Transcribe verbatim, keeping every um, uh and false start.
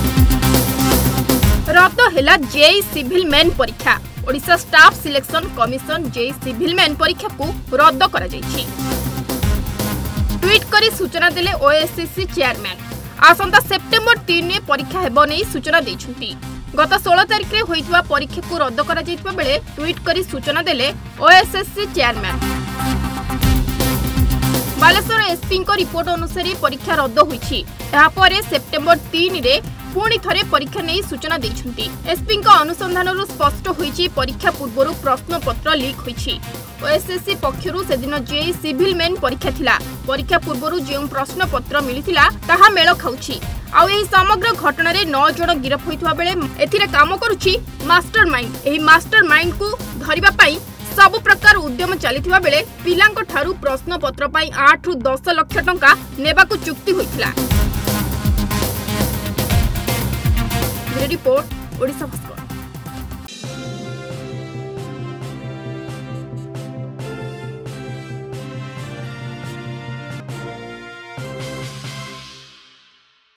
रद्द हैला JEE civil main परीक्षा। Odisha staff selection commission JE civil main परीक्षा को रद्द करा जायछि। ट्वीट करी सूचना देले ओएसएससी चेयरमैन। आसंता सेप्टेम्बर तीन में परीक्षा हेबो नै सूचना दैछुंती। गत सोलह तारिख रे होइतवा परीक्षा को रद्द करा जायतबा बेले ट्वीट करी सूचना देले ओएसएससी चेयरमैन। बालेश्वर एसपी को रिपोर्ट अनुसार परीक्षा रद्द होइछि। एहा परे सेप्टेम्बर तीन रे पुणी थरे परीक्षा नहीं सूचना दैछुंती। एसपी को अनुसंधान स्पष्ट होइछि परीक्षा पूर्व प्रश्न पत्र लीक होइछि। ओएसएससी पक्षरु से दिन जेई सिविल मेन परीक्षा थिला। परीक्षा पूर्व जो प्रश्न पत्र मिलिथिला ताहा मेल खाउछि। आउ एही समग्र घटना रे नौ जण गिरफ होइतवा बेले एथिरे काम करूछि मास्टरमाइंड। एही मास्टरमाइंड को धरिबा पई सब प्रकार उद्यम चलिथिबा बेले पिलांक ठारू प्रश्न पत्र पई आठ रु दस लाख टंका नेबाकू चुक्ति होइथिला। रिपोर्ट ओडिशा भास्कर।